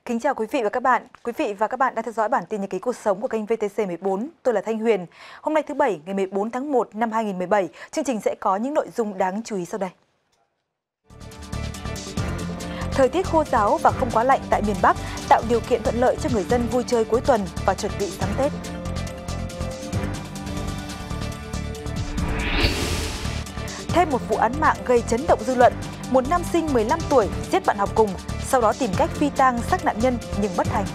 Kính chào quý vị và các bạn. Quý vị và các bạn đang theo dõi bản tin nhật ký cuộc sống của kênh VTC14. Tôi là Thanh Huyền. Hôm nay thứ Bảy, ngày 14 tháng 1 năm 2017, chương trình sẽ có những nội dung đáng chú ý sau đây. Thời tiết khô ráo và không quá lạnh tại miền Bắc tạo điều kiện thuận lợi cho người dân vui chơi cuối tuần và chuẩn bị sắm Tết. Thêm một vụ án mạng gây chấn động dư luận. Một nam sinh 15 tuổi giết bạn học cùng, sau đó tìm cách phi tang xác nạn nhân nhưng bất thành.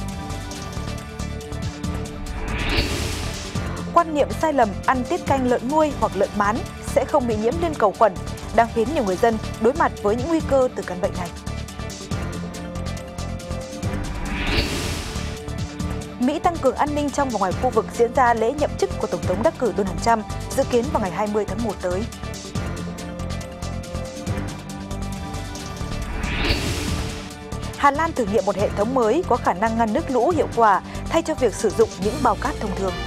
Quan niệm sai lầm ăn tiết canh lợn nuôi hoặc lợn mán sẽ không bị nhiễm liên cầu khuẩn đang khiến nhiều người dân đối mặt với những nguy cơ từ căn bệnh này. Mỹ tăng cường an ninh trong và ngoài khu vực diễn ra lễ nhậm chức của Tổng thống đắc cử Donald Trump, dự kiến vào ngày 20 tháng 1 tới. Hà Lan thử nghiệm một hệ thống mới có khả năng ngăn nước lũ hiệu quả thay cho việc sử dụng những bao cát thông thường.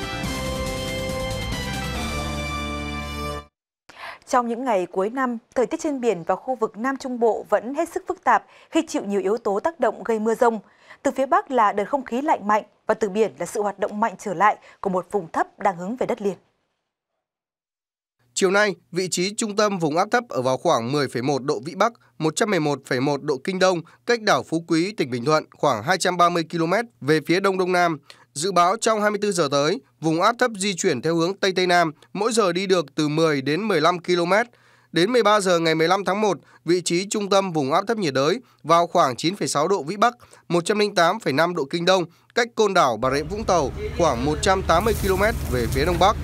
Trong những ngày cuối năm, thời tiết trên biển và khu vực Nam Trung Bộ vẫn hết sức phức tạp khi chịu nhiều yếu tố tác động gây mưa dông. Từ phía Bắc là đợt không khí lạnh mạnh và từ biển là sự hoạt động mạnh trở lại của một vùng thấp đang hướng về đất liền. Chiều nay, vị trí trung tâm vùng áp thấp ở vào khoảng 10,1 độ Vĩ Bắc, 111,1 độ Kinh Đông, cách đảo Phú Quý, tỉnh Bình Thuận khoảng 230 km về phía Đông Đông Nam. Dự báo trong 24 giờ tới, vùng áp thấp di chuyển theo hướng Tây Tây Nam, mỗi giờ đi được từ 10 đến 15 km. Đến 13 giờ ngày 15 tháng 1, vị trí trung tâm vùng áp thấp nhiệt đới vào khoảng 9,6 độ Vĩ Bắc, 108,5 độ Kinh Đông, cách côn đảo Bà Rịa Vũng Tàu khoảng 180 km về phía Đông Bắc.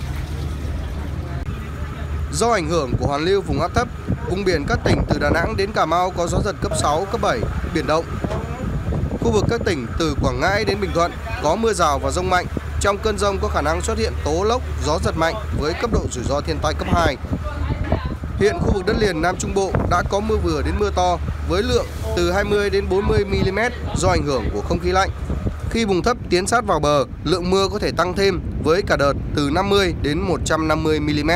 Do ảnh hưởng của hoàn lưu vùng áp thấp, vùng biển các tỉnh từ Đà Nẵng đến Cà Mau có gió giật cấp 6, cấp 7, biển động. Khu vực các tỉnh từ Quảng Ngãi đến Bình Thuận có mưa rào và dông mạnh. Trong cơn dông có khả năng xuất hiện tố lốc, gió giật mạnh với cấp độ rủi ro thiên tai cấp 2. Hiện khu vực đất liền Nam Trung Bộ đã có mưa vừa đến mưa to với lượng từ 20 đến 40 mm do ảnh hưởng của không khí lạnh. Khi vùng thấp tiến sát vào bờ, lượng mưa có thể tăng thêm với cả đợt từ 50 đến 150 mm.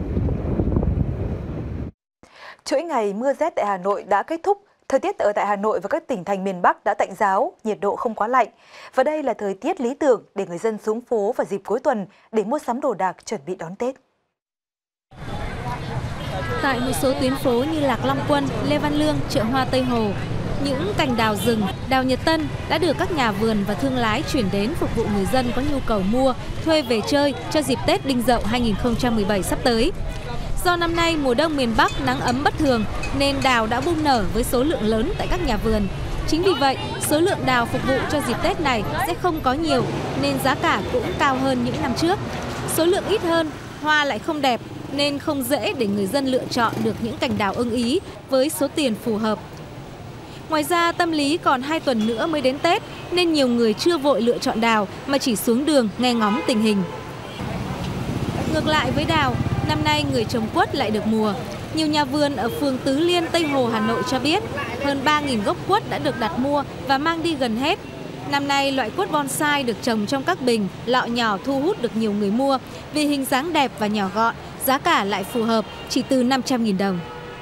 Chuỗi ngày mưa rét tại Hà Nội đã kết thúc. Thời tiết ở tại Hà Nội và các tỉnh thành miền Bắc đã tạnh giáo, nhiệt độ không quá lạnh. Và đây là thời tiết lý tưởng để người dân xuống phố vào dịp cuối tuần để mua sắm đồ đạc chuẩn bị đón Tết. Tại một số tuyến phố như Lạc Long Quân, Lê Văn Lương, chợ Hoa Tây Hồ, những cành đào rừng, đào Nhật Tân đã được các nhà vườn và thương lái chuyển đến phục vụ người dân có nhu cầu mua, thuê về chơi cho dịp Tết Đinh Dậu 2017 sắp tới. Do năm nay mùa đông miền Bắc nắng ấm bất thường nên đào đã bung nở với số lượng lớn tại các nhà vườn. Chính vì vậy, số lượng đào phục vụ cho dịp Tết này sẽ không có nhiều nên giá cả cũng cao hơn những năm trước. Số lượng ít hơn, hoa lại không đẹp nên không dễ để người dân lựa chọn được những cành đào ưng ý với số tiền phù hợp. Ngoài ra, tâm lý còn 2 tuần nữa mới đến Tết nên nhiều người chưa vội lựa chọn đào mà chỉ xuống đường nghe ngóng tình hình. Ngược lại với đào, năm nay người trồng quất lại được mùa. Nhiều nhà vườn ở phường Tứ Liên, Tây Hồ, Hà Nội cho biết hơn 3.000 gốc quất đã được đặt mua và mang đi gần hết. Năm nay, loại quất bonsai được trồng trong các bình, lọ nhỏ thu hút được nhiều người mua vì hình dáng đẹp và nhỏ gọn, giá cả lại phù hợp, chỉ từ 500.000 đồng.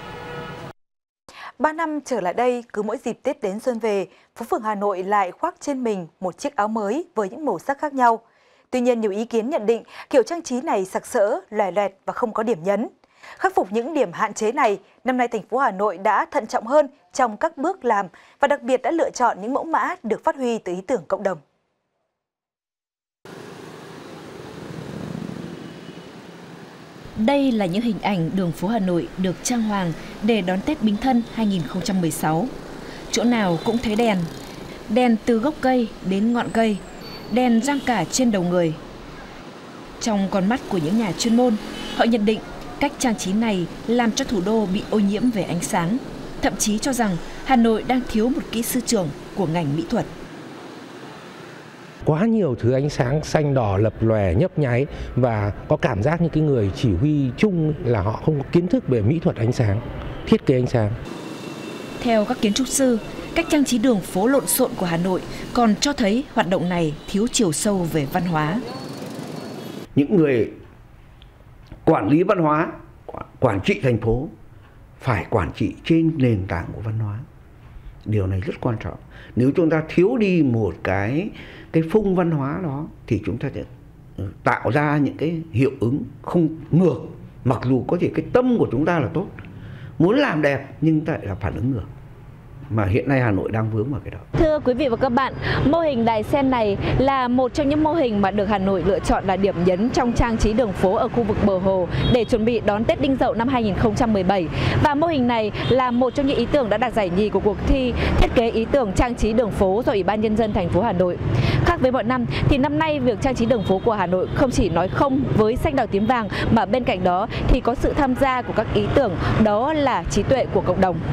3 năm trở lại đây, cứ mỗi dịp Tết đến xuân về, phố phường Hà Nội lại khoác trên mình một chiếc áo mới với những màu sắc khác nhau. Tuy nhiên, nhiều ý kiến nhận định kiểu trang trí này sặc sỡ, lòe loẹt và không có điểm nhấn. Khắc phục những điểm hạn chế này, năm nay thành phố Hà Nội đã thận trọng hơn trong các bước làm và đặc biệt đã lựa chọn những mẫu mã được phát huy từ ý tưởng cộng đồng. Đây là những hình ảnh đường phố Hà Nội được trang hoàng để đón Tết Bính Thân 2016. Chỗ nào cũng thấy đèn. Đèn từ gốc cây đến ngọn cây. Đèn răng cả trên đầu người. Trong con mắt của những nhà chuyên môn, họ nhận định cách trang trí này làm cho thủ đô bị ô nhiễm về ánh sáng. Thậm chí cho rằng Hà Nội đang thiếu một kỹ sư trưởng của ngành mỹ thuật. Quá nhiều thứ ánh sáng xanh đỏ lập lòe nhấp nháy và có cảm giác như cái người chỉ huy chung là họ không có kiến thức về mỹ thuật ánh sáng, thiết kế ánh sáng. Theo các kiến trúc sư, cách trang trí đường phố lộn xộn của Hà Nội còn cho thấy hoạt động này thiếu chiều sâu về văn hóa. Những người quản lý văn hóa, quản trị thành phố phải quản trị trên nền tảng của văn hóa. Điều này rất quan trọng. Nếu chúng ta thiếu đi một cái phung văn hóa đó thì chúng ta sẽ tạo ra những cái hiệu ứng không ngược. Mặc dù có thể cái tâm của chúng ta là tốt, muốn làm đẹp nhưng lại là phản ứng ngược. Mà hiện nay Hà Nội đang vướng vào cái đó. Thưa quý vị và các bạn, mô hình đài sen này là một trong những mô hình mà được Hà Nội lựa chọn là điểm nhấn trong trang trí đường phố ở khu vực bờ hồ để chuẩn bị đón Tết Đinh Dậu năm 2017. Và mô hình này là một trong những ý tưởng đã đạt giải nhì của cuộc thi thiết kế ý tưởng trang trí đường phố do Ủy ban Nhân dân thành phố Hà Nội. Khác với mọi năm thì năm nay việc trang trí đường phố của Hà Nội không chỉ nói không với xanh đỏ tím vàng mà bên cạnh đó thì có sự tham gia của các ý tưởng, đó là trí tuệ của cộng đồng.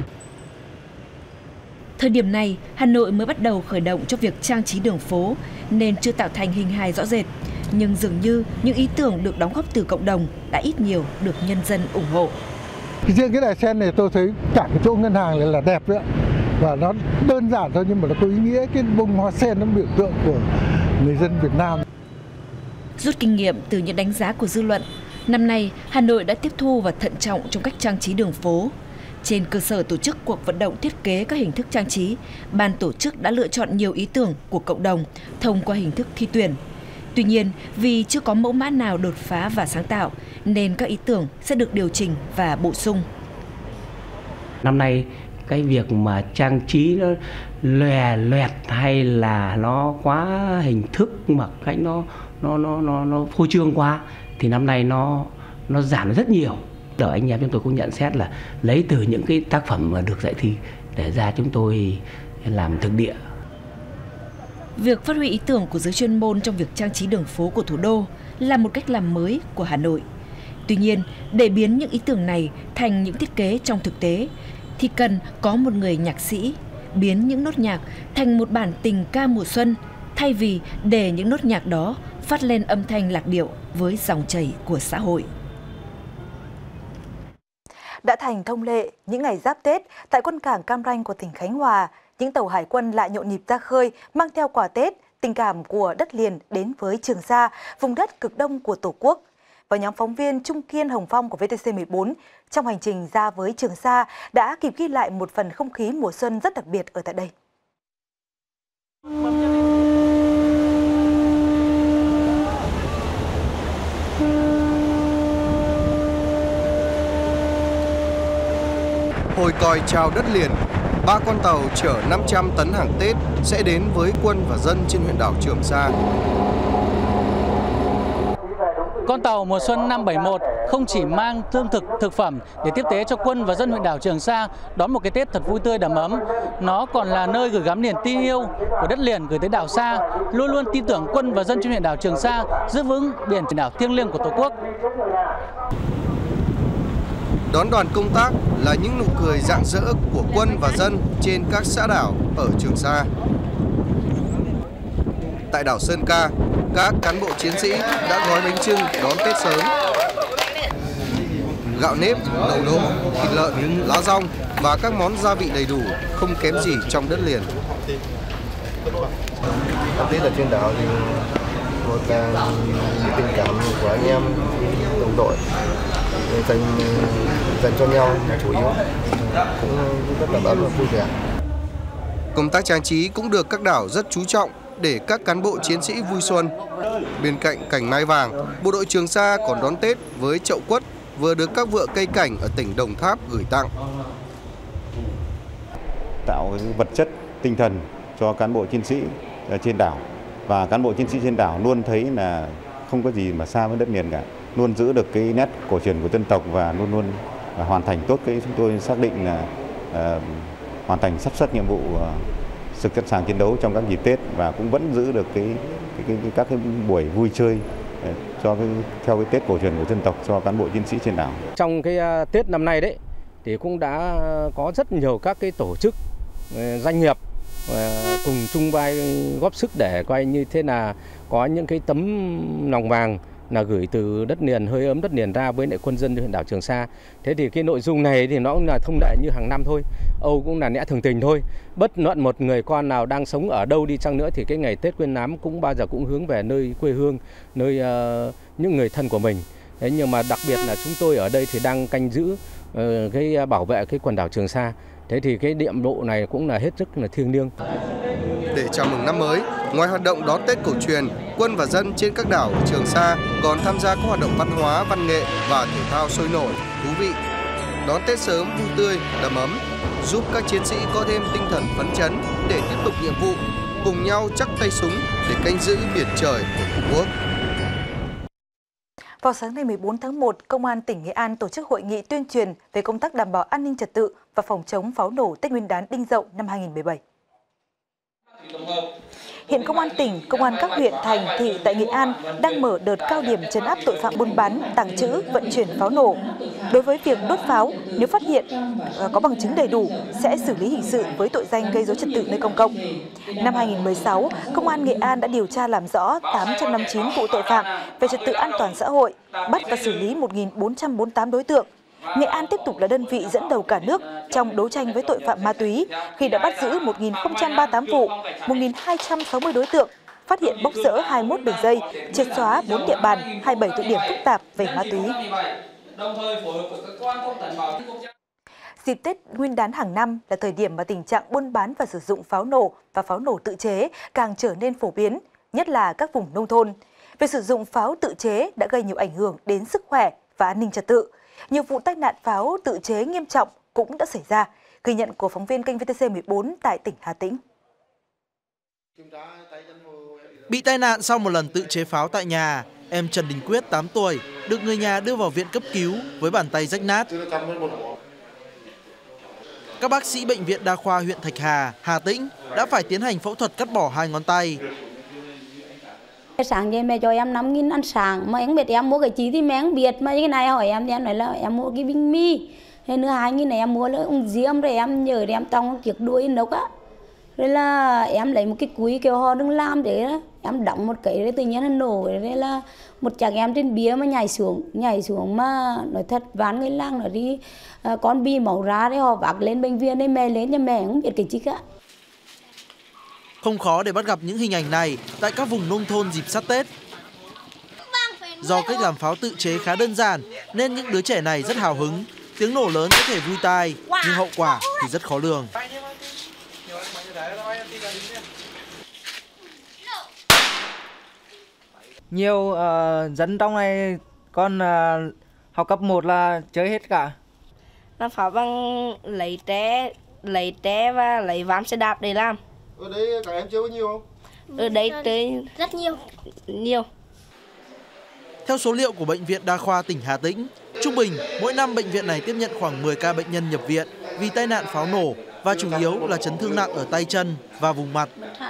Thời điểm này, Hà Nội mới bắt đầu khởi động cho việc trang trí đường phố nên chưa tạo thành hình hài rõ rệt. Nhưng dường như những ý tưởng được đóng góp từ cộng đồng đã ít nhiều được nhân dân ủng hộ. Riêng cái đài sen này tôi thấy cả cái chỗ ngân hàng này là đẹp đấy. Và nó đơn giản thôi nhưng mà nó có ý nghĩa, cái bông hoa sen nó biểu tượng của người dân Việt Nam. Rút kinh nghiệm từ những đánh giá của dư luận, năm nay Hà Nội đã tiếp thu và thận trọng trong cách trang trí đường phố. Trên cơ sở tổ chức cuộc vận động thiết kế các hình thức trang trí, ban tổ chức đã lựa chọn nhiều ý tưởng của cộng đồng thông qua hình thức thi tuyển. Tuy nhiên, vì chưa có mẫu mã nào đột phá và sáng tạo, nên các ý tưởng sẽ được điều chỉnh và bổ sung. Năm nay, cái việc mà trang trí nó lòe loẹt hay là nó quá hình thức mà cách nó phô trương quá thì năm nay nó giảm rất nhiều. Ở anh em chúng tôi cũng nhận xét là lấy từ những cái tác phẩm mà được giải thi để ra chúng tôi làm thực địa. Việc phát huy ý tưởng của giới chuyên môn trong việc trang trí đường phố của thủ đô là một cách làm mới của Hà Nội. Tuy nhiên, để biến những ý tưởng này thành những thiết kế trong thực tế thì cần có một người nhạc sĩ biến những nốt nhạc thành một bản tình ca mùa xuân, thay vì để những nốt nhạc đó phát lên âm thanh lạc điệu với dòng chảy của xã hội. Đã thành thông lệ, những ngày giáp Tết, tại quân cảng Cam Ranh của tỉnh Khánh Hòa, những tàu hải quân lại nhộn nhịp ra khơi, mang theo quà Tết, tình cảm của đất liền đến với Trường Sa, vùng đất cực đông của Tổ quốc. Và nhóm phóng viên Trung Kiên Hồng Phong của VTC14 trong hành trình ra với Trường Sa đã kịp ghi lại một phần không khí mùa xuân rất đặc biệt ở tại đây. Hồi còi chào đất liền, 3 con tàu chở 500 tấn hàng Tết sẽ đến với quân và dân trên huyện đảo Trường Sa. Con tàu mùa xuân 571 không chỉ mang lương thực, thực phẩm để tiếp tế cho quân và dân huyện đảo Trường Sa đón một cái Tết thật vui tươi đầm ấm. Nó còn là nơi gửi gắm niềm tin yêu của đất liền gửi tới đảo xa, luôn luôn tin tưởng quân và dân trên huyện đảo Trường Sa giữ vững biển đảo thiêng liêng của Tổ quốc. Đón đoàn công tác là những nụ cười rạng rỡ của quân và dân trên các xã đảo ở Trường Sa. Tại đảo Sơn Ca, các cán bộ chiến sĩ đã gói bánh chưng đón Tết sớm. Gạo nếp, đậu đỗ, thịt lợn, lá dong và các món gia vị đầy đủ, không kém gì trong đất liền. Tết ở trên đảo thì một là tình cảm của anh em đồng đội dành cho nhau là chủ yếu, cũng rất là ấm và vui vẻ. Công tác trang trí cũng được các đảo rất chú trọng để các cán bộ chiến sĩ vui xuân. Bên cạnh cảnh mai vàng, bộ đội Trường Sa còn đón Tết với chậu quất vừa được các vựa cây cảnh ở tỉnh Đồng Tháp gửi tặng. Tạo vật chất tinh thần cho cán bộ chiến sĩ trên đảo, và cán bộ chiến sĩ trên đảo luôn thấy là không có gì mà xa với đất liền cả, luôn giữ được cái nét cổ truyền của dân tộc và luôn luôn hoàn thành tốt cái chúng tôi xác định là hoàn thành sắp xếp nhiệm vụ sẵn sàng chiến đấu trong các dịp Tết, và cũng vẫn giữ được các cái buổi vui chơi theo cái Tết cổ truyền của dân tộc cho cán bộ chiến sĩ trên đảo. Trong cái Tết năm nay đấy thì cũng đã có rất nhiều các cái tổ chức doanh nghiệp cùng chung vai góp sức để coi như thế là có những cái tấm lòng vàng là gửi từ đất liền, hơi ấm đất liền ra với lại quân dân huyện đảo Trường Sa. Thế thì cái nội dung này thì nó cũng là thông lệ như hàng năm thôi, Âu cũng là lẽ thường tình thôi. Bất luận một người con nào đang sống ở đâu đi chăng nữa thì cái ngày Tết Nguyên Đán cũng bao giờ cũng hướng về nơi quê hương, nơi những người thân của mình. Thế nhưng mà đặc biệt là chúng tôi ở đây thì đang canh giữ cái bảo vệ cái quần đảo Trường Sa Thế thì cái đệm độ này cũng là hết sức là thiêng liêng. Để chào mừng năm mới, ngoài hoạt động đón Tết cổ truyền, quân và dân trên các đảo Trường Sa còn tham gia các hoạt động văn hóa, văn nghệ và thể thao sôi nổi, thú vị. Đón Tết sớm, vui tươi, đầm ấm, giúp các chiến sĩ có thêm tinh thần phấn chấn để tiếp tục nhiệm vụ, cùng nhau chắp tay súng để canh giữ biển trời của Tổ quốc. Vào sáng ngày 14 tháng 1, Công an tỉnh Nghệ An tổ chức hội nghị tuyên truyền về công tác đảm bảo an ninh trật tự và phòng chống pháo nổ Tết Nguyên đán Đinh Dậu năm 2017. Hiện Công an tỉnh, Công an các huyện, thành, thị tại Nghệ An đang mở đợt cao điểm trấn áp tội phạm buôn bán, tàng trữ, vận chuyển pháo nổ. Đối với việc đốt pháo, nếu phát hiện có bằng chứng đầy đủ, sẽ xử lý hình sự với tội danh gây rối trật tự nơi công cộng. Năm 2016, Công an Nghệ An đã điều tra làm rõ 859 vụ tội phạm về trật tự an toàn xã hội, bắt và xử lý 1.448 đối tượng. Nghệ An tiếp tục là đơn vị dẫn đầu cả nước trong đấu tranh với tội phạm ma túy khi đã bắt giữ 1.038 vụ, 1.260 đối tượng, phát hiện bóc rỡ 21 đường dây, triệt xóa 4 địa bàn, 27 tụ điểm phức tạp về ma túy. Dịp Tết Nguyên đán hàng năm là thời điểm mà tình trạng buôn bán và sử dụng pháo nổ và pháo nổ tự chế càng trở nên phổ biến, nhất là các vùng nông thôn. Việc sử dụng pháo tự chế đã gây nhiều ảnh hưởng đến sức khỏe và an ninh trật tự. Nhiều vụ tai nạn pháo tự chế nghiêm trọng cũng đã xảy ra, ghi nhận của phóng viên kênh VTC 14 tại tỉnh Hà Tĩnh. Bị tai nạn sau một lần tự chế pháo tại nhà, em Trần Đình Quyết, 8 tuổi, được người nhà đưa vào viện cấp cứu với bàn tay rách nát. Các bác sĩ Bệnh viện Đa khoa huyện Thạch Hà, Hà Tĩnh đã phải tiến hành phẫu thuật cắt bỏ 2 ngón tay. Sáng nay mẹ cho em 5.000 ăn sáng, mà em biết em mua cái gì thì mẹ không biết, mà cái này hỏi em thì em nói là em mua cái bánh mì, hay nữa 2.000 này em mua là ông diêm, rồi em nhờ em trong chiếc đuôi nấu á, rồi là em lấy một cái cúi kêu họ đừng làm để em đóng một cái, rồi tự nhiên nó nổ, rồi là một chàng em trên bia mà nhảy xuống mà nói thật ván người làng nó đi con bi máu ra, đấy họ vác lên bệnh viện, đấy mẹ lên cho mẹ không biết cái gì cả. Không khó để bắt gặp những hình ảnh này tại các vùng nông thôn dịp sát Tết. Do cách làm pháo tự chế khá đơn giản nên những đứa trẻ này rất hào hứng. Tiếng nổ lớn có thể vui tai, nhưng hậu quả thì rất khó lường. Nhiều dân trong này con học cấp 1 là chơi hết cả. Làm pháo bằng lấy tre và lấy ván xe đạp để làm. Ở đây các em chơi có nhiều không? Ở đây chơi rất nhiều. Theo số liệu của Bệnh viện Đa khoa tỉnh Hà Tĩnh, trung bình mỗi năm bệnh viện này tiếp nhận khoảng 10 ca bệnh nhân nhập viện vì tai nạn pháo nổ và chủ yếu là chấn thương nặng ở tay chân và vùng mặt.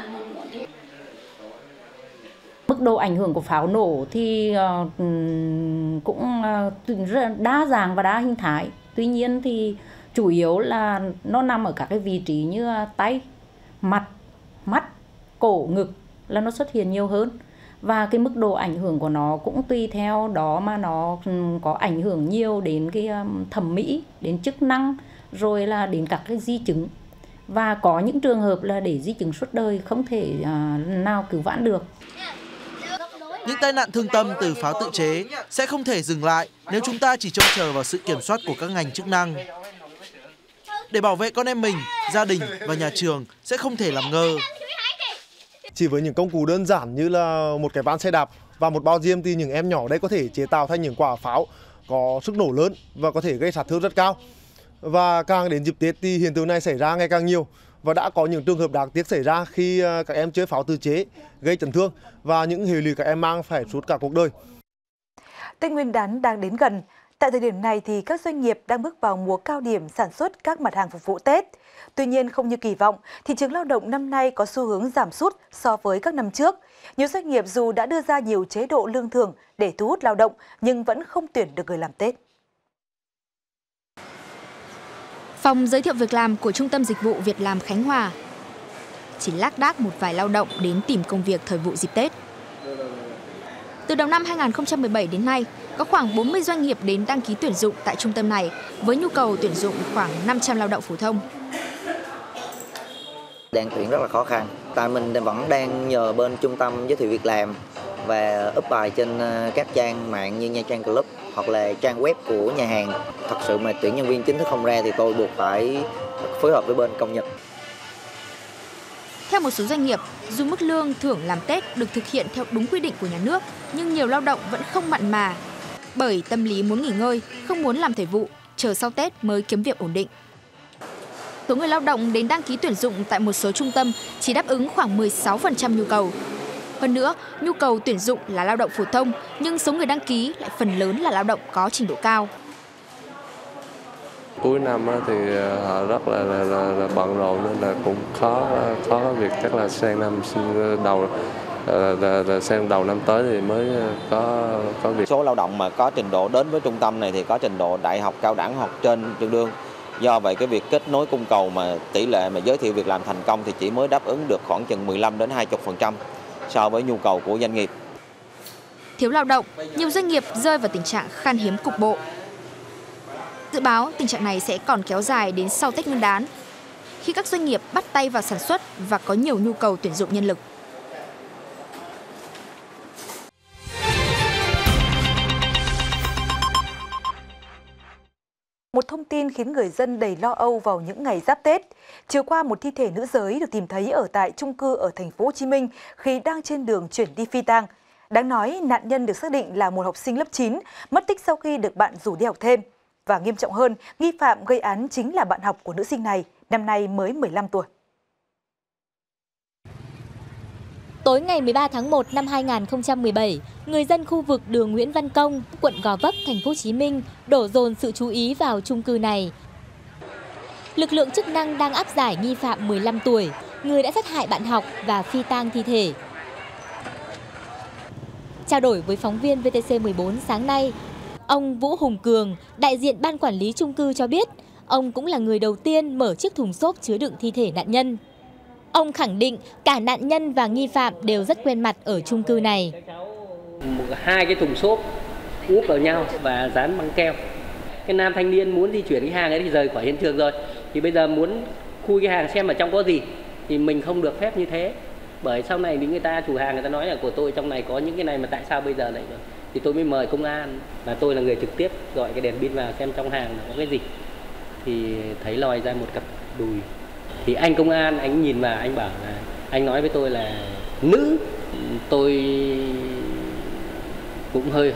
Mức độ ảnh hưởng của pháo nổ thì cũng đa dạng và đa hình thái. Tuy nhiên thì chủ yếu là nó nằm ở các cái vị trí như tay, mặt, mắt, cổ, ngực là nó xuất hiện nhiều hơn. Và cái mức độ ảnh hưởng của nó cũng tùy theo đó mà nó có ảnh hưởng nhiều đến cái thẩm mỹ, đến chức năng, rồi là đến các cái di chứng. Và có những trường hợp là để di chứng suốt đời không thể nào cứu vãn được. Những tai nạn thương tâm từ pháo tự chế sẽ không thể dừng lại nếu chúng ta chỉ trông chờ vào sự kiểm soát của các ngành chức năng. Để bảo vệ con em mình, gia đình và nhà trường sẽ không thể làm ngơ. Chỉ với những công cụ đơn giản như là một cái ván xe đạp và một bao diêm thì những em nhỏ đây có thể chế tạo thành những quả pháo có sức nổ lớn và có thể gây sát thương rất cao. Và càng đến dịp Tết thì hiện tượng này xảy ra ngày càng nhiều và đã có những trường hợp đáng tiếc xảy ra khi các em chơi pháo tự chế gây chấn thương và những hệ lụy các em mang phải suốt cả cuộc đời. Tết Nguyên đán đang đến gần. Tại thời điểm này thì các doanh nghiệp đang bước vào mùa cao điểm sản xuất các mặt hàng phục vụ Tết. Tuy nhiên không như kỳ vọng, thị trường lao động năm nay có xu hướng giảm sút so với các năm trước. Nhiều doanh nghiệp dù đã đưa ra nhiều chế độ lương thưởng để thu hút lao động nhưng vẫn không tuyển được người làm Tết. Phòng giới thiệu việc làm của Trung tâm Dịch vụ Việc làm Khánh Hòa chỉ lác đác một vài lao động đến tìm công việc thời vụ dịp Tết. Từ đầu năm 2017 đến nay, có khoảng 40 doanh nghiệp đến đăng ký tuyển dụng tại trung tâm này với nhu cầu tuyển dụng khoảng 500 lao động phổ thông. Đang tuyển rất là khó khăn. Tại mình vẫn đang nhờ bên trung tâm giới thiệu việc làm và up bài trên các trang mạng như Nha Trang Club hoặc là trang web của nhà hàng. Thật sự mà tuyển nhân viên chính thức không ra thì tôi buộc phải phối hợp với bên công nhân. Theo một số doanh nghiệp, dù mức lương thưởng làm Tết được thực hiện theo đúng quy định của nhà nước, nhưng nhiều lao động vẫn không mặn mà bởi tâm lý muốn nghỉ ngơi, không muốn làm thời vụ, chờ sau Tết mới kiếm việc ổn định. Số người lao động đến đăng ký tuyển dụng tại một số trung tâm chỉ đáp ứng khoảng 16% nhu cầu. Hơn nữa, nhu cầu tuyển dụng là lao động phổ thông, nhưng số người đăng ký lại phần lớn là lao động có trình độ cao. Cuối năm thì họ rất là bận rộn nên là cũng khó việc, chắc là sang đầu năm tới thì mới có việc. Số lao động mà có trình độ đến với trung tâm này thì có trình độ đại học, cao đẳng hoặc trên tương đương. Do vậy cái việc kết nối cung cầu mà tỷ lệ mà giới thiệu việc làm thành công thì chỉ mới đáp ứng được khoảng chừng 15 đến 20% so với nhu cầu của doanh nghiệp. Thiếu lao động, nhiều doanh nghiệp rơi vào tình trạng khan hiếm cục bộ. Dự báo tình trạng này sẽ còn kéo dài đến sau Tết Nguyên đán, khi các doanh nghiệp bắt tay vào sản xuất và có nhiều nhu cầu tuyển dụng nhân lực. Một thông tin khiến người dân đầy lo âu vào những ngày giáp Tết. Chiều qua, một thi thể nữ giới được tìm thấy ở tại chung cư ở thành phố Hồ Chí Minh khi đang trên đường chuyển đi phi tang. Đáng nói, nạn nhân được xác định là một học sinh lớp 9, mất tích sau khi được bạn rủ đi học thêm. Và nghiêm trọng hơn, nghi phạm gây án chính là bạn học của nữ sinh này, năm nay mới 15 tuổi. Tối ngày 13 tháng 1 năm 2017, người dân khu vực đường Nguyễn Văn Công, quận Gò Vấp, thành phố Hồ Chí Minh đổ dồn sự chú ý vào chung cư này. Lực lượng chức năng đang áp giải nghi phạm 15 tuổi, người đã sát hại bạn học và phi tang thi thể. Trao đổi với phóng viên VTC14 sáng nay, ông Vũ Hùng Cường, đại diện ban quản lý chung cư cho biết, ông cũng là người đầu tiên mở chiếc thùng xốp chứa đựng thi thể nạn nhân. Ông khẳng định cả nạn nhân và nghi phạm đều rất quen mặt ở chung cư này. Hai cái thùng xốp úp vào nhau và dán băng keo. Cái nam thanh niên muốn di chuyển cái hàng ấy thì rời khỏi hiện trường rồi. Thì bây giờ muốn khui cái hàng xem ở trong có gì thì mình không được phép như thế. Bởi sau này thì người ta chủ hàng người ta nói là của tôi trong này có những cái này mà tại sao bây giờ lại rồi. Thì tôi mới mời công an, là tôi là người trực tiếp gọi cái đèn pin vào xem trong hàng có cái gì. Thì thấy lòi ra một cặp đùi. Thì anh công an, anh nhìn vào, anh bảo là, anh nói với tôi là nữ. Tôi cũng hơi.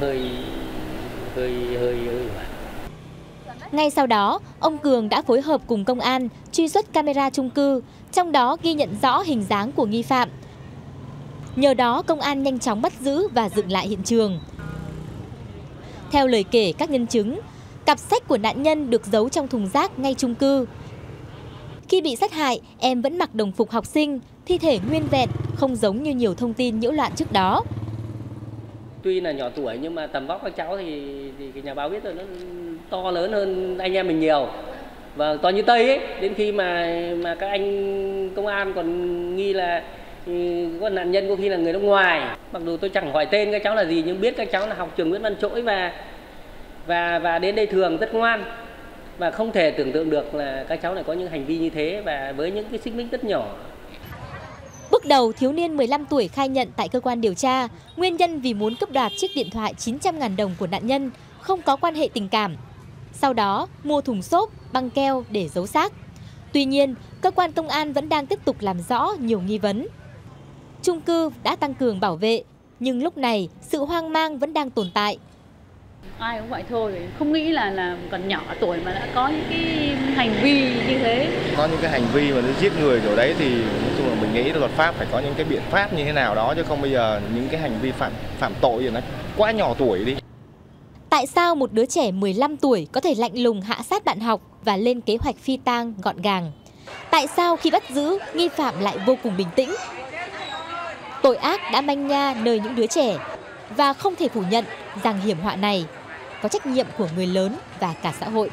Ngay sau đó, ông Cường đã phối hợp cùng công an truy xuất camera chung cư, trong đó ghi nhận rõ hình dáng của nghi phạm. Nhờ đó, công an nhanh chóng bắt giữ và dựng lại hiện trường. Theo lời kể các nhân chứng, cặp sách của nạn nhân được giấu trong thùng rác ngay chung cư. Khi bị sát hại, em vẫn mặc đồng phục học sinh, thi thể nguyên vẹn, không giống như nhiều thông tin nhiễu loạn trước đó. Tuy là nhỏ tuổi nhưng mà tầm vóc các cháu thì cái nhà báo biết rồi, nó to lớn hơn anh em mình nhiều. Và to như Tây ấy, đến khi mà các anh công an còn nghi là có nạn nhân có khi là người nước ngoài. Mặc dù tôi chẳng hỏi tên các cháu là gì nhưng biết các cháu là học trường Nguyễn Văn Trỗi và đến đây thường rất ngoan. Và không thể tưởng tượng được là các cháu lại có những hành vi như thế và với những cái xích mích rất nhỏ. Bước đầu, thiếu niên 15 tuổi khai nhận tại cơ quan điều tra, nguyên nhân vì muốn cướp đoạt chiếc điện thoại 900.000 đồng của nạn nhân, không có quan hệ tình cảm. Sau đó, mua thùng xốp, băng keo để giấu xác. Tuy nhiên, cơ quan công an vẫn đang tiếp tục làm rõ nhiều nghi vấn. Chung cư đã tăng cường bảo vệ, nhưng lúc này sự hoang mang vẫn đang tồn tại. Ai cũng vậy thôi, không nghĩ là còn nhỏ tuổi mà đã có những cái hành vi như thế. Có những cái hành vi mà nó giết người kiểu đấy thì nói chung là mình nghĩ luật pháp phải có những cái biện pháp như thế nào đó, chứ không bây giờ những cái hành vi phạm tội thì nó quá nhỏ tuổi đi. Tại sao một đứa trẻ 15 tuổi có thể lạnh lùng hạ sát bạn học và lên kế hoạch phi tang gọn gàng? Tại sao khi bắt giữ, nghi phạm lại vô cùng bình tĩnh? Tội ác đã manh nha nơi những đứa trẻ và không thể phủ nhận rằng hiểm họa này có trách nhiệm của người lớn và cả xã hội.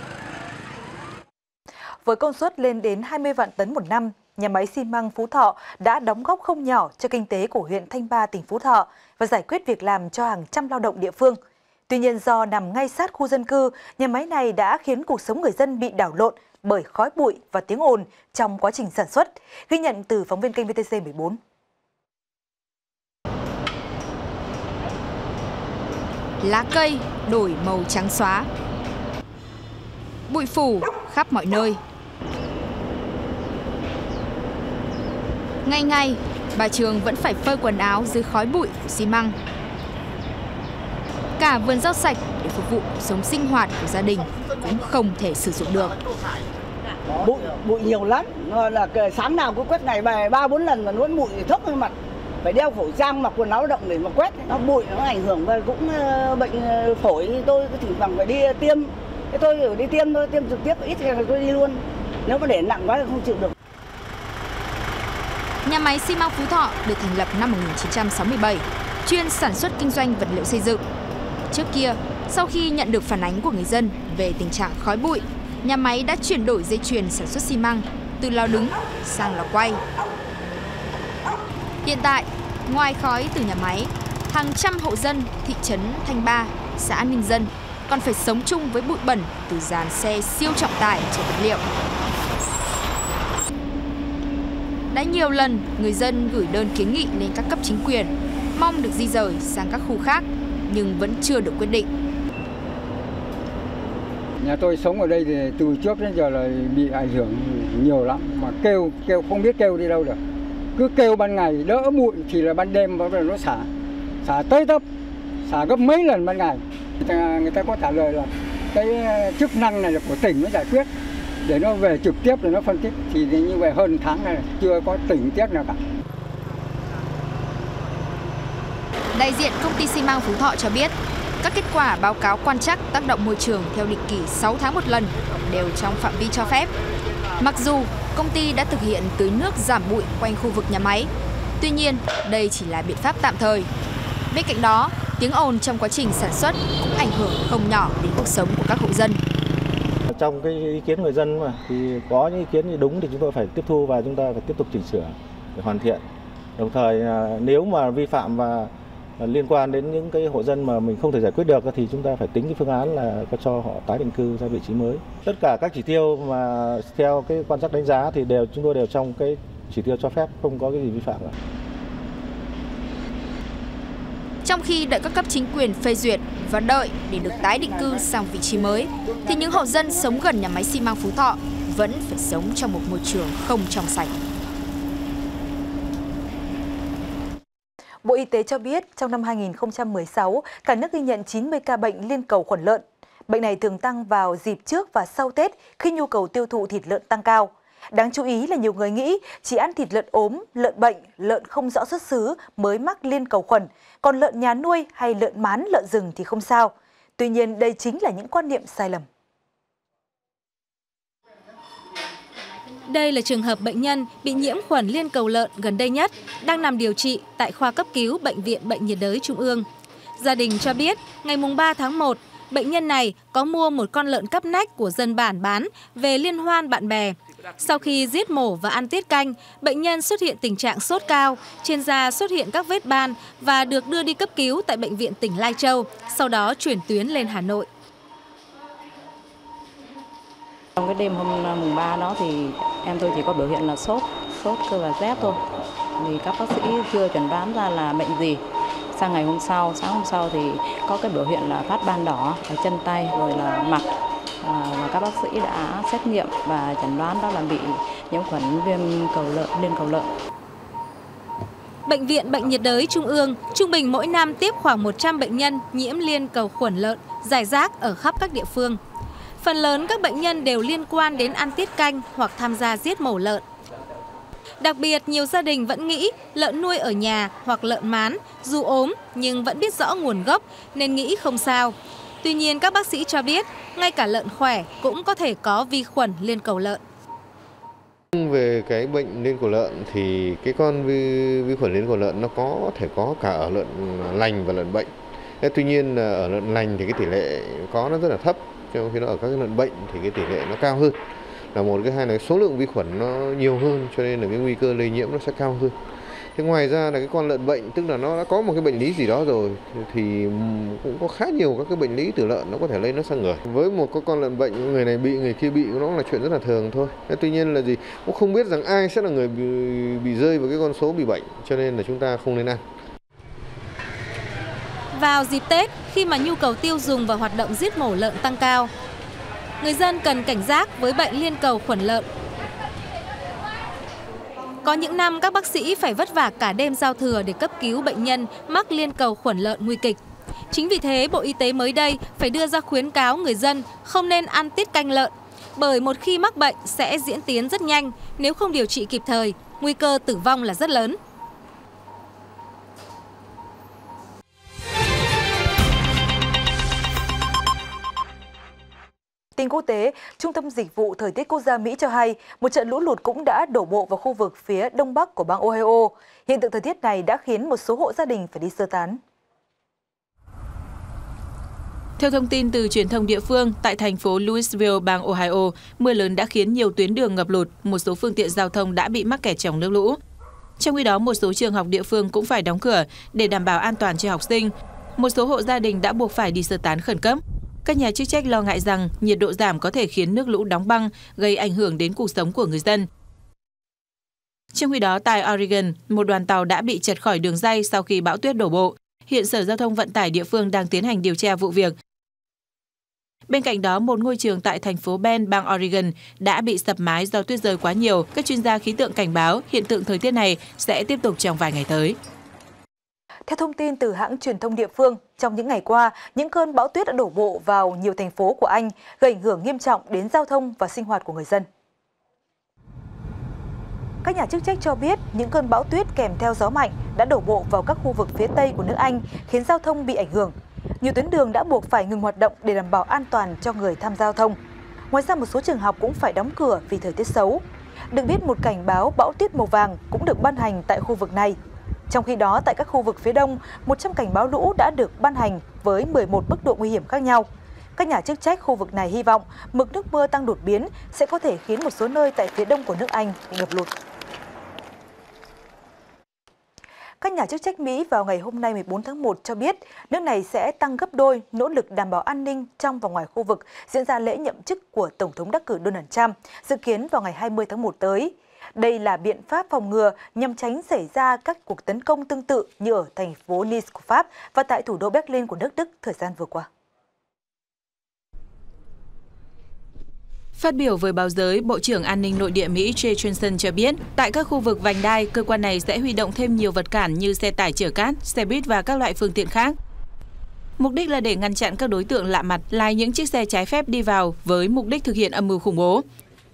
Với công suất lên đến 20 vạn tấn một năm, nhà máy xi măng Phú Thọ đã đóng góp không nhỏ cho kinh tế của huyện Thanh Ba, tỉnh Phú Thọ và giải quyết việc làm cho hàng trăm lao động địa phương. Tuy nhiên, do nằm ngay sát khu dân cư, nhà máy này đã khiến cuộc sống người dân bị đảo lộn bởi khói bụi và tiếng ồn trong quá trình sản xuất. Ghi nhận từ phóng viên kênh VTC14. Lá cây đổi màu trắng xóa, bụi phủ khắp mọi nơi. Ngày ngày, bà Trường vẫn phải phơi quần áo dưới khói bụi của xi măng. Cả vườn rau sạch để phục vụ sống sinh hoạt của gia đình cũng không thể sử dụng được. Bụi nhiều lắm, là sáng nào cứ quét ngày 3-4 lần mà nuốt bụi thốc lên mặt. Phải đeo khẩu trang, mặc quần áo động để mà quét. Nó bụi nó ảnh hưởng và cũng bệnh phổi, tôi thỉnh thoảng phải đi tiêm. Thế tôi ở đi tiêm thôi, tiêm trực tiếp ít thì tôi đi luôn. Nếu mà để nặng quá thì không chịu được. Nhà máy xi măng Phú Thọ được thành lập năm 1967, chuyên sản xuất kinh doanh vật liệu xây dựng. Trước kia, sau khi nhận được phản ánh của người dân về tình trạng khói bụi, nhà máy đã chuyển đổi dây chuyền sản xuất xi măng từ lò đứng sang lò quay. Hiện tại, ngoài khói từ nhà máy, hàng trăm hộ dân thị trấn Thanh Ba, xã Ninh Dân còn phải sống chung với bụi bẩn từ dàn xe siêu trọng tải chở vật liệu. Đã nhiều lần, người dân gửi đơn kiến nghị lên các cấp chính quyền, mong được di rời sang các khu khác, nhưng vẫn chưa được quyết định. Nhà tôi sống ở đây thì từ trước đến giờ là bị ảnh hưởng nhiều lắm, mà kêu không biết kêu đi đâu được. Cứ kêu ban ngày đỡ bụi thì là ban đêm nó xả tới tấp, xả gấp mấy lần ban ngày. Người ta có trả lời là cái chức năng này là của tỉnh nó giải quyết, để nó về trực tiếp để nó phân tích, thì như vậy hơn tháng này chưa có tình tiết nào cả. Đại diện công ty xi măng Phú Thọ cho biết, các kết quả báo cáo quan trắc tác động môi trường theo định kỳ 6 tháng một lần đều trong phạm vi cho phép. Mặc dù công ty đã thực hiện tưới nước giảm bụi quanh khu vực nhà máy, tuy nhiên đây chỉ là biện pháp tạm thời. Bên cạnh đó, tiếng ồn trong quá trình sản xuất cũng ảnh hưởng không nhỏ đến cuộc sống của các hộ dân. Trong cái ý kiến người dân mà thì có những ý kiến gì đúng thì chúng tôi phải tiếp thu và chúng ta phải tiếp tục chỉnh sửa để hoàn thiện. Đồng thời nếu mà vi phạm và liên quan đến những cái hộ dân mà mình không thể giải quyết được thì chúng ta phải tính cái phương án là có cho họ tái định cư ra vị trí mới. Tất cả các chỉ tiêu mà theo cái quan trắc đánh giá thì chúng tôi đều trong cái chỉ tiêu cho phép, không có cái gì vi phạm cả. Trong khi đợi các cấp chính quyền phê duyệt và đợi để được tái định cư sang vị trí mới, thì những hộ dân sống gần nhà máy xi măng Phú Thọ vẫn phải sống trong một môi trường không trong sạch. Bộ Y tế cho biết trong năm 2016, cả nước ghi nhận 90 ca bệnh liên cầu khuẩn lợn. Bệnh này thường tăng vào dịp trước và sau Tết khi nhu cầu tiêu thụ thịt lợn tăng cao. Đáng chú ý là nhiều người nghĩ chỉ ăn thịt lợn ốm, lợn bệnh, lợn không rõ xuất xứ mới mắc liên cầu khuẩn, còn lợn nhà nuôi hay lợn mán, lợn rừng thì không sao. Tuy nhiên, đây chính là những quan niệm sai lầm. Đây là trường hợp bệnh nhân bị nhiễm khuẩn liên cầu lợn gần đây nhất, đang nằm điều trị tại khoa cấp cứu Bệnh viện Bệnh nhiệt đới Trung ương. Gia đình cho biết, ngày 3 tháng 1, bệnh nhân này có mua một con lợn cắp nách của dân bản bán về liên hoan bạn bè. Sau khi giết mổ và ăn tiết canh, bệnh nhân xuất hiện tình trạng sốt cao, trên da xuất hiện các vết ban và được đưa đi cấp cứu tại Bệnh viện tỉnh Lai Châu, sau đó chuyển tuyến lên Hà Nội. Trong cái đêm hôm 3 đó thì em tôi chỉ có biểu hiện là sốt cơ và rét thôi. Thì các bác sĩ chưa chẩn đoán ra là bệnh gì. Sang ngày hôm sau, sáng hôm sau thì có cái biểu hiện là phát ban đỏ ở chân tay rồi là mặt. Và các bác sĩ đã xét nghiệm và chẩn đoán đó là bị nhiễm khuẩn viêm cầu lợn, liên cầu lợn. Bệnh viện Bệnh nhiệt đới Trung ương trung bình mỗi năm tiếp khoảng 100 bệnh nhân nhiễm liên cầu khuẩn lợn rải rác ở khắp các địa phương. Phần lớn các bệnh nhân đều liên quan đến ăn tiết canh hoặc tham gia giết mổ lợn. Đặc biệt, nhiều gia đình vẫn nghĩ lợn nuôi ở nhà hoặc lợn mán dù ốm nhưng vẫn biết rõ nguồn gốc nên nghĩ không sao. Tuy nhiên, các bác sĩ cho biết ngay cả lợn khỏe cũng có thể có vi khuẩn liên cầu lợn. Về cái bệnh liên cầu lợn thì cái con vi khuẩn liên cầu lợn nó có thể có cả ở lợn lành và lợn bệnh. Tuy nhiên ở lợn lành thì cái tỷ lệ có nó rất là thấp, trong khi nó ở các cái lợn bệnh thì cái tỷ lệ nó cao hơn. Là một, cái hai là số lượng vi khuẩn nó nhiều hơn cho nên là cái nguy cơ lây nhiễm nó sẽ cao hơn. Thế ngoài ra là cái con lợn bệnh, tức là nó đã có một cái bệnh lý gì đó rồi thì cũng có khá nhiều các cái bệnh lý từ lợn nó có thể lây nó sang người. Với một con lợn bệnh, người này bị, người kia bị, nó là chuyện rất là thường thôi. Tuy nhiên là gì, cũng không biết rằng ai sẽ là người bị rơi vào cái con số bị bệnh, cho nên là chúng ta không nên ăn. Vào dịp Tết, khi mà nhu cầu tiêu dùng và hoạt động giết mổ lợn tăng cao, người dân cần cảnh giác với bệnh liên cầu khuẩn lợn. Có những năm các bác sĩ phải vất vả cả đêm giao thừa để cấp cứu bệnh nhân mắc liên cầu khuẩn lợn nguy kịch. Chính vì thế, Bộ Y tế mới đây phải đưa ra khuyến cáo người dân không nên ăn tiết canh lợn, bởi một khi mắc bệnh sẽ diễn tiến rất nhanh, nếu không điều trị kịp thời, nguy cơ tử vong là rất lớn. Tin quốc tế, Trung tâm Dịch vụ Thời tiết Quốc gia Mỹ cho hay một trận lũ lụt cũng đã đổ bộ vào khu vực phía đông bắc của bang Ohio. Hiện tượng thời tiết này đã khiến một số hộ gia đình phải đi sơ tán. Theo thông tin từ truyền thông địa phương, tại thành phố Louisville, bang Ohio, mưa lớn đã khiến nhiều tuyến đường ngập lụt, một số phương tiện giao thông đã bị mắc kẹt trong nước lũ. Trong khi đó, một số trường học địa phương cũng phải đóng cửa để đảm bảo an toàn cho học sinh. Một số hộ gia đình đã buộc phải đi sơ tán khẩn cấp. Các nhà chức trách lo ngại rằng nhiệt độ giảm có thể khiến nước lũ đóng băng, gây ảnh hưởng đến cuộc sống của người dân. Trong khi đó, tại Oregon, một đoàn tàu đã bị trật khỏi đường ray sau khi bão tuyết đổ bộ. Hiện Sở Giao thông Vận tải địa phương đang tiến hành điều tra vụ việc. Bên cạnh đó, một ngôi trường tại thành phố Bend, bang Oregon đã bị sập mái do tuyết rơi quá nhiều. Các chuyên gia khí tượng cảnh báo hiện tượng thời tiết này sẽ tiếp tục trong vài ngày tới. Theo thông tin từ hãng truyền thông địa phương, trong những ngày qua, những cơn bão tuyết đã đổ bộ vào nhiều thành phố của Anh, gây ảnh hưởng nghiêm trọng đến giao thông và sinh hoạt của người dân. Các nhà chức trách cho biết những cơn bão tuyết kèm theo gió mạnh đã đổ bộ vào các khu vực phía Tây của nước Anh, khiến giao thông bị ảnh hưởng. Nhiều tuyến đường đã buộc phải ngừng hoạt động để đảm bảo an toàn cho người tham gia giao thông. Ngoài ra, một số trường học cũng phải đóng cửa vì thời tiết xấu. Được biết, một cảnh báo bão tuyết màu vàng cũng được ban hành tại khu vực này. Trong khi đó, tại các khu vực phía đông, 100 cảnh báo lũ đã được ban hành với 11 mức độ nguy hiểm khác nhau. Các nhà chức trách khu vực này hy vọng mực nước mưa tăng đột biến sẽ có thể khiến một số nơi tại phía đông của nước Anh bị ngập lụt. Các nhà chức trách Mỹ vào ngày hôm nay 14 tháng 1 cho biết nước này sẽ tăng gấp đôi nỗ lực đảm bảo an ninh trong và ngoài khu vực diễn ra lễ nhậm chức của Tổng thống đắc cử Donald Trump, dự kiến vào ngày 20 tháng 1 tới. Đây là biện pháp phòng ngừa nhằm tránh xảy ra các cuộc tấn công tương tự như ở thành phố Nice của Pháp và tại thủ đô Berlin của nước Đức thời gian vừa qua. Phát biểu với báo giới, Bộ trưởng An ninh Nội địa Mỹ Jay Johnson cho biết, tại các khu vực vành đai, cơ quan này sẽ huy động thêm nhiều vật cản như xe tải chở cát, xe buýt và các loại phương tiện khác. Mục đích là để ngăn chặn các đối tượng lạ mặt lái những chiếc xe trái phép đi vào với mục đích thực hiện âm mưu khủng bố.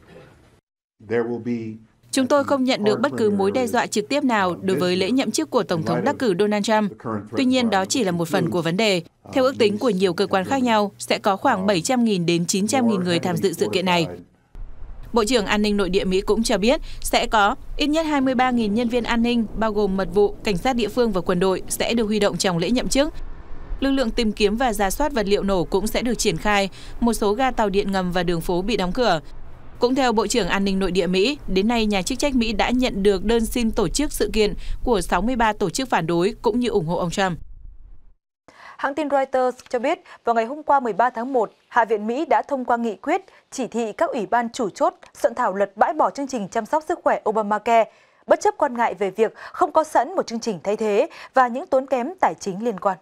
Chúng tôi không nhận được bất cứ mối đe dọa trực tiếp nào đối với lễ nhậm chức của Tổng thống đắc cử Donald Trump. Tuy nhiên, đó chỉ là một phần của vấn đề. Theo ước tính của nhiều cơ quan khác nhau, sẽ có khoảng 700.000 đến 900.000 người tham dự sự kiện này. Bộ trưởng An ninh Nội địa Mỹ cũng cho biết sẽ có ít nhất 23.000 nhân viên an ninh, bao gồm mật vụ, cảnh sát địa phương và quân đội sẽ được huy động trong lễ nhậm chức. Lực lượng tìm kiếm và rà soát vật liệu nổ cũng sẽ được triển khai, một số ga tàu điện ngầm và đường phố bị đóng cửa. Cũng theo Bộ trưởng An ninh Nội địa Mỹ, đến nay nhà chức trách Mỹ đã nhận được đơn xin tổ chức sự kiện của 63 tổ chức phản đối cũng như ủng hộ ông Trump. Hãng tin Reuters cho biết, vào ngày hôm qua 13 tháng 1, Hạ viện Mỹ đã thông qua nghị quyết chỉ thị các ủy ban chủ chốt soạn thảo luật bãi bỏ chương trình chăm sóc sức khỏe Obamacare, bất chấp quan ngại về việc không có sẵn một chương trình thay thế và những tốn kém tài chính liên quan.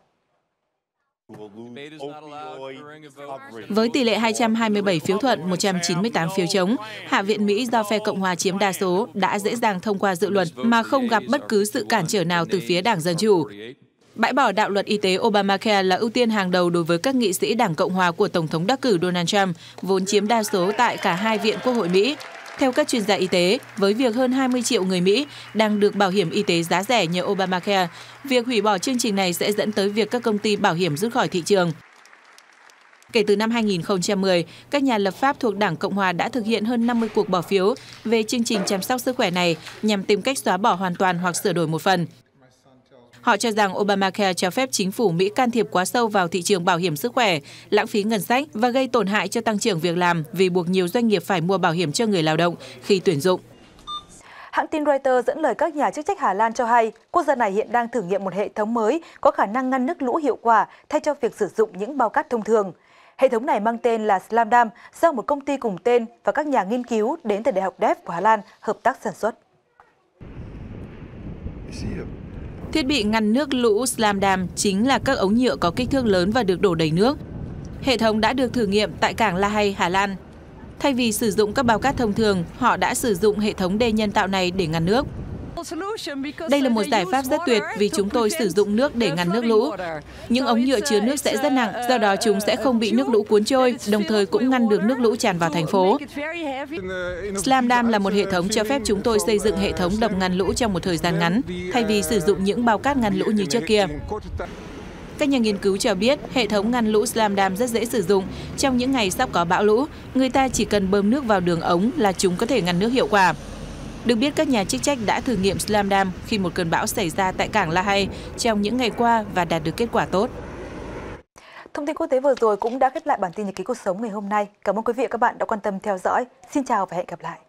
Với tỷ lệ 227 phiếu thuận, 198 phiếu chống, Hạ viện Mỹ do phe Cộng hòa chiếm đa số đã dễ dàng thông qua dự luật mà không gặp bất cứ sự cản trở nào từ phía Đảng Dân Chủ. Bãi bỏ đạo luật y tế Obamacare là ưu tiên hàng đầu đối với các nghị sĩ Đảng Cộng hòa của Tổng thống đắc cử Donald Trump, vốn chiếm đa số tại cả hai viện Quốc hội Mỹ. Theo các chuyên gia y tế, với việc hơn 20 triệu người Mỹ đang được bảo hiểm y tế giá rẻ nhờ Obamacare, việc hủy bỏ chương trình này sẽ dẫn tới việc các công ty bảo hiểm rút khỏi thị trường. Kể từ năm 2010, các nhà lập pháp thuộc Đảng Cộng hòa đã thực hiện hơn 50 cuộc bỏ phiếu về chương trình chăm sóc sức khỏe này nhằm tìm cách xóa bỏ hoàn toàn hoặc sửa đổi một phần. Họ cho rằng Obamacare cho phép chính phủ Mỹ can thiệp quá sâu vào thị trường bảo hiểm sức khỏe, lãng phí ngân sách và gây tổn hại cho tăng trưởng việc làm vì buộc nhiều doanh nghiệp phải mua bảo hiểm cho người lao động khi tuyển dụng. Hãng tin Reuters dẫn lời các nhà chức trách Hà Lan cho hay, quốc gia này hiện đang thử nghiệm một hệ thống mới có khả năng ngăn nước lũ hiệu quả thay cho việc sử dụng những bao cát thông thường. Hệ thống này mang tên là Slamdam do một công ty cùng tên và các nhà nghiên cứu đến từ Đại học Delft của Hà Lan hợp tác sản xuất. Thiết bị ngăn nước lũ Slamdam chính là các ống nhựa có kích thước lớn và được đổ đầy nước. Hệ thống đã được thử nghiệm tại cảng La Hay, Hà Lan. Thay vì sử dụng các bao cát thông thường, họ đã sử dụng hệ thống đê nhân tạo này để ngăn nước. Đây là một giải pháp rất tuyệt vì chúng tôi sử dụng nước để ngăn nước lũ. Những ống nhựa chứa nước sẽ rất nặng, do đó chúng sẽ không bị nước lũ cuốn trôi, đồng thời cũng ngăn được nước lũ tràn vào thành phố. Slam Dam là một hệ thống cho phép chúng tôi xây dựng hệ thống đập ngăn lũ trong một thời gian ngắn, thay vì sử dụng những bao cát ngăn lũ như trước kia. Các nhà nghiên cứu cho biết hệ thống ngăn lũ Slam Dam rất dễ sử dụng. Trong những ngày sắp có bão lũ, người ta chỉ cần bơm nước vào đường ống là chúng có thể ngăn nước hiệu quả. Được biết, các nhà chức trách đã thử nghiệm Slam Dam khi một cơn bão xảy ra tại cảng La Hay trong những ngày qua và đạt được kết quả tốt. Thông tin quốc tế vừa rồi cũng đã khép lại bản tin nhật ký cuộc sống ngày hôm nay. Cảm ơn quý vị và các bạn đã quan tâm theo dõi. Xin chào và hẹn gặp lại.